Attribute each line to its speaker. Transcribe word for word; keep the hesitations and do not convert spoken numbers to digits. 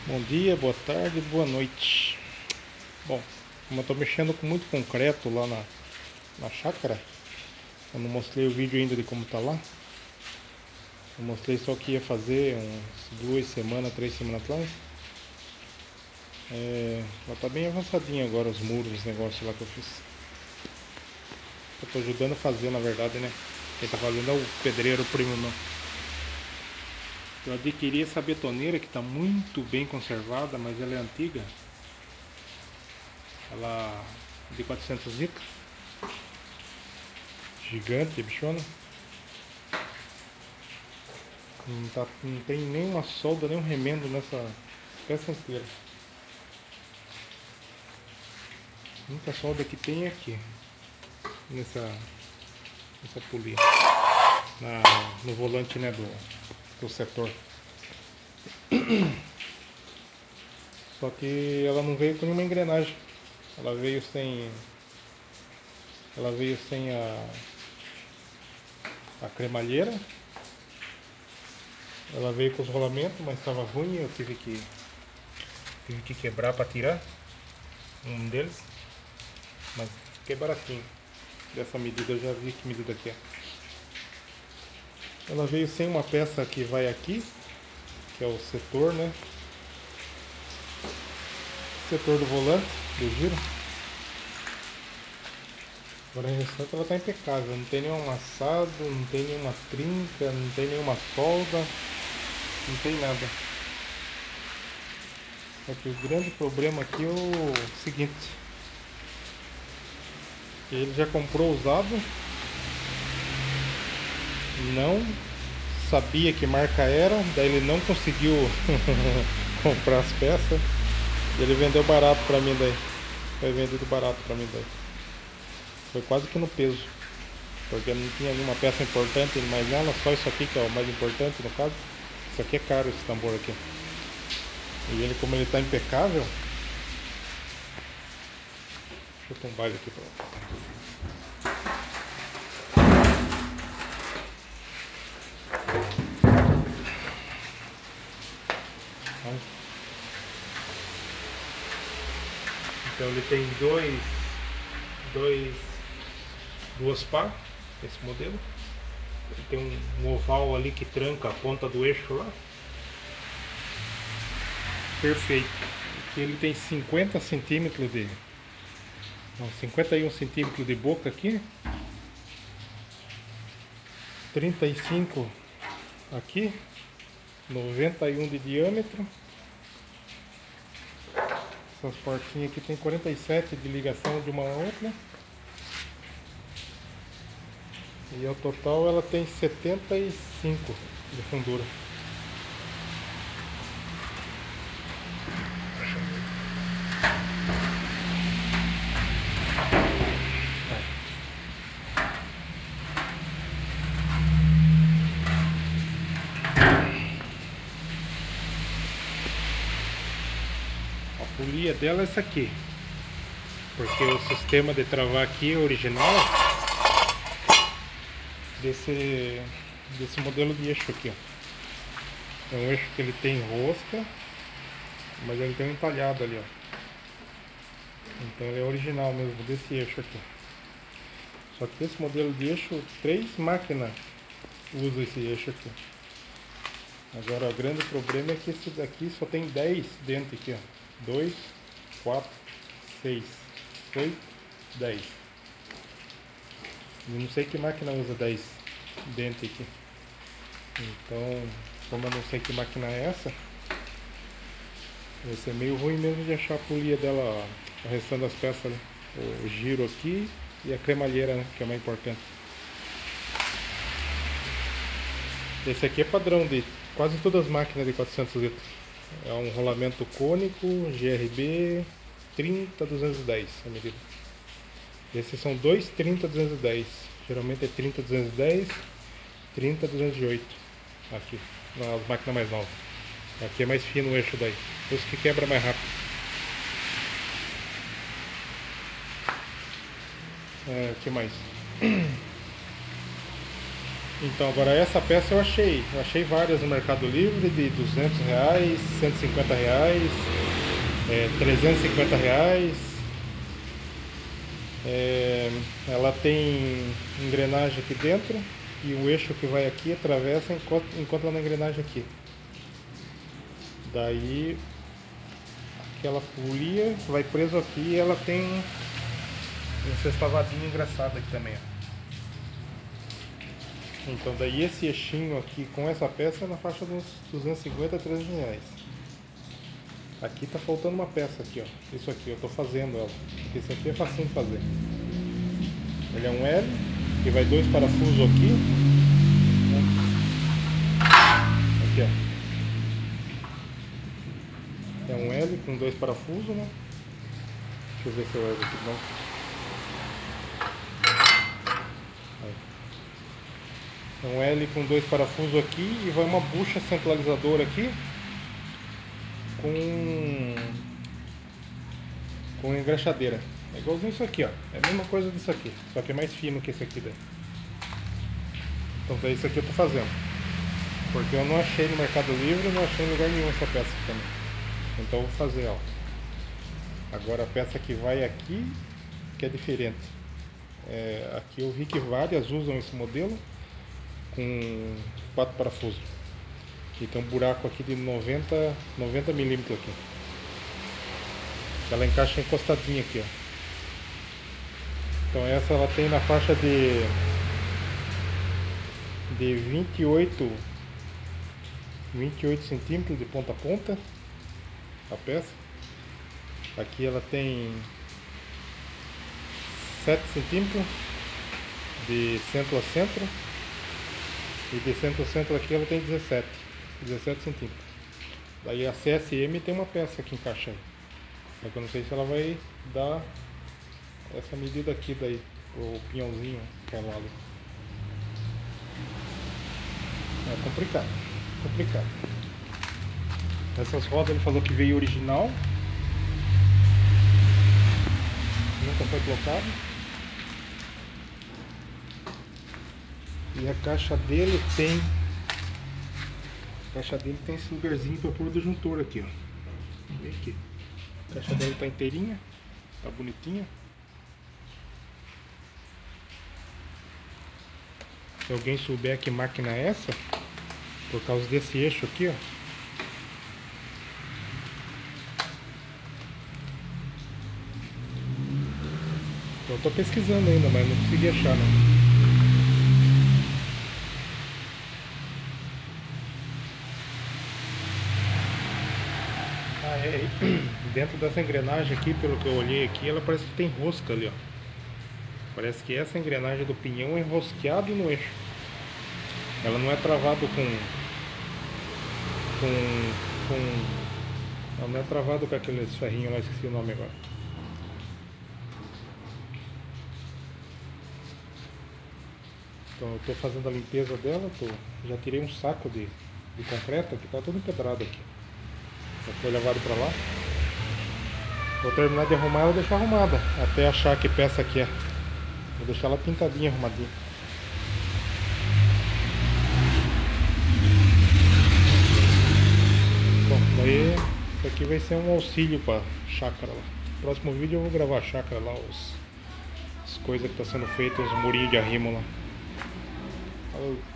Speaker 1: Bom dia, boa tarde, boa noite. Bom, como eu tô mexendo com muito concreto lá na, na chácara, eu não mostrei o vídeo ainda de como tá lá. Eu mostrei só que ia fazer uns duas semanas, três semanas atrás. É, ela tá bem avançadinha agora, os muros, os negócios lá que eu fiz. Eu tô ajudando a fazer, na verdade, né? Quem tá fazendo é o pedreiro, o primo meu. Eu adquiri essa betoneira que está muito bem conservada, mas ela é antiga. Ela é de quatrocentos litros. Gigante, bichona. Não, tá, não tem nenhuma solda, nem um remendo nessa peça inteira. A única solda que tem é aqui. Nessa, nessa polia. Na, no volante, né, do, do setor. Só que ela não veio com nenhuma engrenagem. Ela veio sem. Ela veio sem a, a cremalheira. Ela veio com os rolamentos, mas estava ruim, eu tive que, tive que quebrar para tirar um deles. Mas fiquei baratinho. Dessa medida eu já vi que medida que é. Ela veio sem uma peça que vai aqui, que é o setor, né? Setor do volante, do giro. Agora em restante ela está impecável, não tem nenhum amassado, não tem nenhuma trinca, não tem nenhuma solda, não tem nada. Só que o grande problema aqui é o seguinte, ele já comprou usado, não sabia que marca era, daí ele não conseguiu comprar as peças, ele vendeu barato pra mim daí, foi vendido barato pra mim daí. Foi quase que no peso, porque não tinha nenhuma peça importante mais nela, só isso aqui que é o mais importante no caso. Isso aqui é caro, esse tambor aqui. E ele, como ele está impecável, deixa eu tombar ele aqui pra Então ele tem dois, dois, duas pá, esse modelo. Ele tem um, um oval ali que tranca a ponta do eixo lá. Perfeito. Aqui ele tem cinquenta centímetros de, não, cinquenta e um centímetros de boca aqui, trinta e cinco aqui, noventa e um de diâmetro. Essas portinhas aqui tem quarenta e sete de ligação de uma a outra. E ao total ela tem setenta e cinco de fundura. A polia dela é essa aqui, porque o sistema de travar aqui é original desse, desse modelo de eixo aqui, ó. É um eixo que ele tem rosca, mas ele tem um entalhado ali, ó. Então ele é original mesmo, desse eixo aqui. Só que esse modelo de eixo, três máquinas usam esse eixo aqui. Agora o grande problema é que esse daqui só tem dez dentro aqui, ó. dois, quatro, seis, oito, dez. Eu não sei que máquina usa dez dentro aqui. Então, como eu não sei que máquina é essa, vai ser meio ruim mesmo de achar a polia dela, o restante das peças, né? O giro aqui e a cremalheira, né? Que é o mais importante. Esse aqui é padrão de quase todas as máquinas de quatrocentos litros. É um rolamento cônico G R B trinta duzentos e dez a medida. Esses são dois trinta duzentos e dez. Geralmente é trinta duzentos e dez, trinta duzentos e oito. Aqui, nas máquinas mais novas. Aqui é mais fino o eixo daí. Por isso que quebra mais rápido. É, o que mais? Então, agora essa peça eu achei. Eu achei várias no Mercado Livre de duzentos reais, cento e cinquenta reais, é, trezentos e cinquenta reais. É, ela tem engrenagem aqui dentro e o eixo que vai aqui atravessa enquanto, enquanto ela na engrenagem aqui. Daí aquela folia vai preso aqui e ela tem um sextavadinho engraçado aqui também, ó. Então daí esse eixinho aqui com essa peça é na faixa dos duzentos e cinquenta a trezentos reais. Aqui tá faltando uma peça aqui, ó. Isso aqui eu tô fazendo ela. Esse aqui é facinho de fazer. Ele é um L que vai dois parafusos aqui. Aqui, ó. É um L com dois parafusos, né? Deixa eu ver se eu ergo aqui não. É um L com dois parafusos aqui e vai uma bucha centralizadora aqui com com engraxadeira. É igualzinho isso aqui, ó. É a mesma coisa disso aqui, só que é mais fino que esse aqui daí. Então é isso aqui eu tô fazendo. Porque eu não achei no Mercado Livre, não achei em lugar nenhum essa peça aqui também. Então eu vou fazer, ó. Agora a peça que vai aqui, que é diferente. É, aqui eu vi que várias usam esse modelo com quatro parafusos. E tem um buraco aqui de noventa milímetros aqui. Ela encaixa encostadinha aqui, ó. Então essa ela tem na faixa de de vinte e oito centímetros de ponta a ponta a peça. Aqui ela tem sete centímetros de centro a centro e de centro a centro aqui ela tem dezessete centímetros. Daí a C S M tem uma peça que encaixa aí. Só que eu não sei se ela vai dar essa medida aqui daí, o pinhãozinho que é lá ali. É complicado, complicado. Essas rodas ele falou que veio original, nunca foi colocado. E a caixa dele tem a caixa dele tem esse lugarzinho para pôr o disjuntor aqui, ó. Vem aqui. A caixa dele tá inteirinha, tá bonitinha. Se alguém souber que máquina é essa, por causa desse eixo aqui, ó. Eu tô pesquisando ainda, mas não consegui achar, não. Ah, é. Dentro dessa engrenagem aqui, pelo que eu olhei aqui, ela parece que tem rosca ali, ó. Parece que essa engrenagem do pinhão é enrosqueada no eixo. Ela não é travada com com com ela não é travada com aqueles ferrinhos lá, esqueci o nome agora. Então eu tô fazendo a limpeza dela, tô, já tirei um saco de, de concreto que tá todo empedrado aqui. Já foi levado pra lá. Vou terminar de arrumar ela e deixar arrumada até achar que peça que é. Vou deixar ela pintadinha, arrumadinha. Bom, daí isso aqui vai ser um auxílio para chácara lá. No próximo vídeo eu vou gravar a chácara lá, os, as coisas que estão sendo feitas, os murinhos de arrimo lá. Falou.